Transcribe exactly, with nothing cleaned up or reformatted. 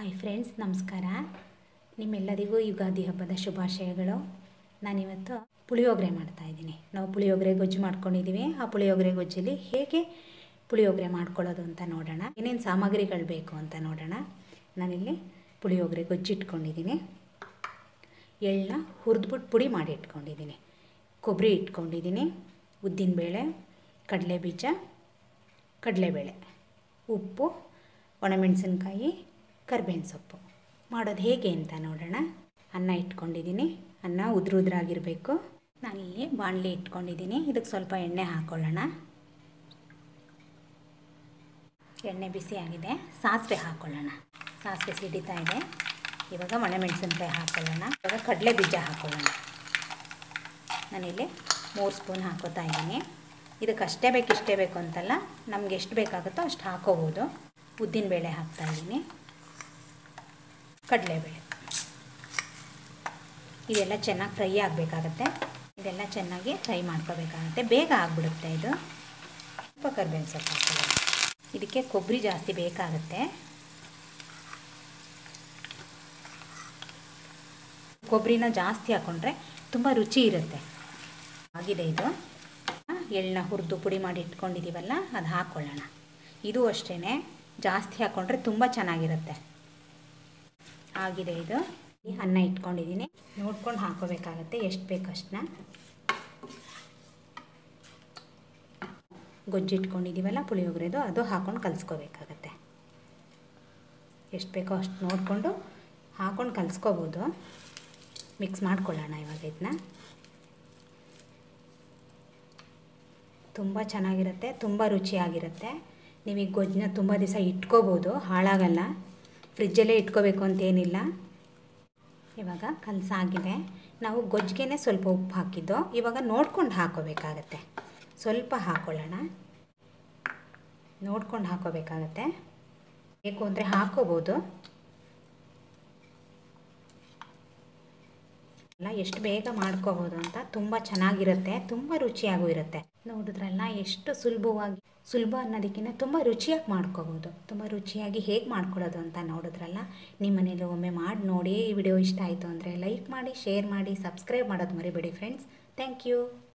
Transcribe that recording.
Hi friends, ನಮಸ್ಕಾರ. ನಿಮ್ಮೆಲ್ಲರಿಗೂ ಯುಗಾದಿ ಹಬ್ಬದ ಶುಭಾಶಯಗಳು. ನಾನಿವತ್ತು ಪುಳಿಯೋಗರೆ ಮಾಡ್ತಾಯಿದ್ದೀನಿ. ನಾವು ಪುಳಿಯೋಗರೆ ಗೊಜ್ಜು ಮಾಡ್ಕೊಂಡಿದ್ದೀವಿ. ಆ ಪುಳಿಯೋಗರೆ ಗೊಜ್ಜಲ್ಲಿ ಹೇಗೆ ಪುಳಿಯೋಗರೆ ಮಾಡ್ಕೊಳ್ಳೋದು ಅಂತ ನೋಡೋಣ. ಏನೇನು ಸಾಮಗ್ರಿಗಳು ಬೇಕು ಅಂತ ನೋಡೋಣ. ನಾನಿಲ್ಲಿ ಪುಳಿಯೋಗರೆ ಗೊಜ್ಜು ಇಟ್ಕೊಂಡಿದ್ದೀನಿ. ಎಳ್ಳನ್ನ ಹುರಿದ್ಬಿಟ್ಟು ಪುಡಿ ಮಾಡಿ ಇಟ್ಕೊಂಡಿದ್ದೀನಿ. ಕೊಬ್ಬರಿ ಇಟ್ಕೊಂಡಿದ್ದೀನಿ. ಉದ್ದಿನಬೇಳೆ, ಕಡಲೆಬೀಜ, ಕಡಲೆಬೇಳೆ, ಉಪ್ಪು, ಒಣಮೆಣಸಿನ್ಕಾಯಿ, ಕರಿಬೇವಿನ ಸೊಪ್ಪು. ಮಾಡೋದು ಹೇಗೆ ಅಂತ ನೋಡೋಣ. ಅನ್ನ ಇಟ್ಕೊಂಡಿದ್ದೀನಿ. ಅನ್ನ ಉದ್ರ ಉದ್ರಾಗಿರಬೇಕು. ನಾನಿಲ್ಲಿ ಬಾಣಲಿ ಇಟ್ಕೊಂಡಿದ್ದೀನಿ. ಇದಕ್ಕೆ ಸ್ವಲ್ಪ ಎಣ್ಣೆ ಹಾಕ್ಕೊಳ್ಳೋಣ. ಎಣ್ಣೆ ಬಿಸಿ ಆಗಿದೆ. ಸಾಸಿವೆ ಹಾಕ್ಕೊಳ್ಳೋಣ. ಸಾಸಿವೆ ಸಿಡಿತಾ ಇದೆ. ಇವಾಗ ಒಣಮೆಣಸಿನ್ಕಾಯಿ ಹಾಕ್ಕೊಳ್ಳೋಣ. ಇವಾಗ ಕಡಲೆ ಬೀಜ ಹಾಕ್ಕೊಳ್ಳೋಣ. ನಾನಿಲ್ಲಿ ಮೂರು ಸ್ಪೂನ್ ಹಾಕೋತಾ ಇದ್ದೀನಿ. ಇದಕ್ಕೆ ಅಷ್ಟೇ ಬೇಕು ಇಷ್ಟೇ ಬೇಕು ಅಂತಲ್ಲ, ನಮ್ಗೆ ಎಷ್ಟು ಬೇಕಾಗುತ್ತೋ ಅಷ್ಟು ಹಾಕೋಬೋದು. ಉದ್ದಿನಬೇಳೆ ಹಾಕ್ತಾಯಿದ್ದೀನಿ. ಕಡಲೆಬೇಳೆ ಇದೆಲ್ಲ ಚೆನ್ನಾಗಿ ಫ್ರೈ ಆಗಬೇಕಾಗತ್ತೆ. ಇದೆಲ್ಲ ಚೆನ್ನಾಗಿ ಫ್ರೈ ಮಾಡ್ಕೋಬೇಕಾಗತ್ತೆ. ಬೇಗ ಆಗಿಬಿಡುತ್ತೆ ಇದು. ಸ್ವಲ್ಪ ಕರಿಬೇವಿನ ಸೊಪ್ಪು ಹಾಕ್ಕೊಳ್ಳೋಣ. ಇದಕ್ಕೆ ಕೊಬ್ಬರಿ ಜಾಸ್ತಿ ಬೇಕಾಗುತ್ತೆ. ಕೊಬ್ಬರಿನ ಜಾಸ್ತಿ ಹಾಕ್ಕೊಂಡ್ರೆ ತುಂಬ ರುಚಿ ಇರುತ್ತೆ. ಆಗಿದೆ ಇದು. ಎಳ್ಳನ್ನ ಹುರಿದು ಪುಡಿ ಮಾಡಿ ಇಟ್ಕೊಂಡಿದ್ದೀವಲ್ಲ, ಅದು ಹಾಕ್ಕೊಳ್ಳೋಣ. ಇದು ಅಷ್ಟೇ, ಜಾಸ್ತಿ ಹಾಕ್ಕೊಂಡ್ರೆ ತುಂಬ ಚೆನ್ನಾಗಿರುತ್ತೆ. ಆಗಿದೆ ಇದು. ಅನ್ನ ಇಟ್ಕೊಂಡಿದ್ದೀನಿ. ನೋಡ್ಕೊಂಡು ಹಾಕೋಬೇಕಾಗತ್ತೆ ಎಷ್ಟು ಬೇಕು ಅಷ್ಟನ್ನ. ಗೊಜ್ಜು ಇಟ್ಕೊಂಡಿದ್ದೀವಲ್ಲ ಪುಳಿಯೋಗರೆದು, ಅದು ಹಾಕ್ಕೊಂಡು ಕಲಿಸ್ಕೋಬೇಕಾಗತ್ತೆ. ಎಷ್ಟು ಬೇಕೋ ಅಷ್ಟು ನೋಡಿಕೊಂಡು ಹಾಕ್ಕೊಂಡು ಕಲಿಸ್ಕೋಬೋದು. ಮಿಕ್ಸ್ ಮಾಡ್ಕೊಳ್ಳೋಣ ಇವಾಗ ಇದನ್ನ. ತುಂಬ ಚೆನ್ನಾಗಿರುತ್ತೆ, ತುಂಬ ರುಚಿಯಾಗಿರುತ್ತೆ. ನೀವು ಈ ಗೊಜ್ಜನ್ನ ತುಂಬ ದಿವಸ ಇಟ್ಕೋಬೋದು, ಹಾಳಾಗಲ್ಲ. ಫ್ರಿಜ್ಜಲ್ಲೇ ಇಟ್ಕೋಬೇಕು ಅಂತೇನಿಲ್ಲ. ಇವಾಗ ಕಲಸಾಗಿದೆ. ನಾವು ಗೊಜ್ಜಿಗೆ ಸ್ವಲ್ಪ ಉಪ್ಪು ಹಾಕಿದ್ದು. ಇವಾಗ ನೋಡ್ಕೊಂಡು ಹಾಕೋಬೇಕಾಗತ್ತೆ. ಸ್ವಲ್ಪ ಹಾಕ್ಕೊಳ್ಳೋಣ. ನೋಡ್ಕೊಂಡು ಹಾಕೋಬೇಕಾಗತ್ತೆ. ಬೇಕು ಅಂದರೆ ಹಾಕೋಬೋದು. ಎಲ್ಲ ಎಷ್ಟು ಬೇಗ ಮಾಡ್ಕೋಬೋದು ಅಂತ. ತುಂಬ ಚೆನ್ನಾಗಿರುತ್ತೆ, ತುಂಬ ರುಚಿಯಾಗೂ ಇರುತ್ತೆ. ನೋಡಿದ್ರಲ್ಲ ಎಷ್ಟು ಸುಲಭವಾಗಿ, ಸುಲಭ ಅನ್ನೋದಕ್ಕಿಂತ ತುಂಬ ರುಚಿಯಾಗಿ ಮಾಡ್ಕೋಬೋದು. ತುಂಬ ರುಚಿಯಾಗಿ ಹೇಗೆ ಮಾಡ್ಕೊಳ್ಳೋದು ಅಂತ ನೋಡಿದ್ರಲ್ಲ. ನಿಮ್ಮ ಮನೇಲಿ ಒಮ್ಮೆ ಮಾಡಿ ನೋಡಿ. ಈ ವಿಡಿಯೋ ಇಷ್ಟ ಆಯಿತು ಅಂದರೆ ಲೈಕ್ ಮಾಡಿ, ಶೇರ್ ಮಾಡಿ, ಸಬ್ಸ್ಕ್ರೈಬ್ ಮಾಡೋದು ಮರಿಬೇಡಿ ಫ್ರೆಂಡ್ಸ್. Thank you.